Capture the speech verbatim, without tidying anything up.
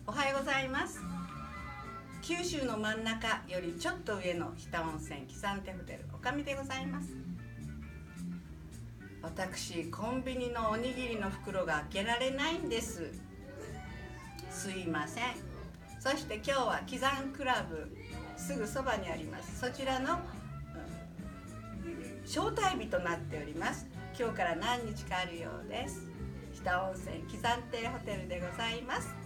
おはようございます。九州の真ん中よりちょっと上の日田温泉喜山亭ホテルおかみでございます。私コンビニのおにぎりの袋が開けられないんです。すいません。そして今日は喜山クラブすぐそばにありますそちらの、うん、招待日となっております。今日から何日かあるようです。日田温泉喜山亭ホテルでございます。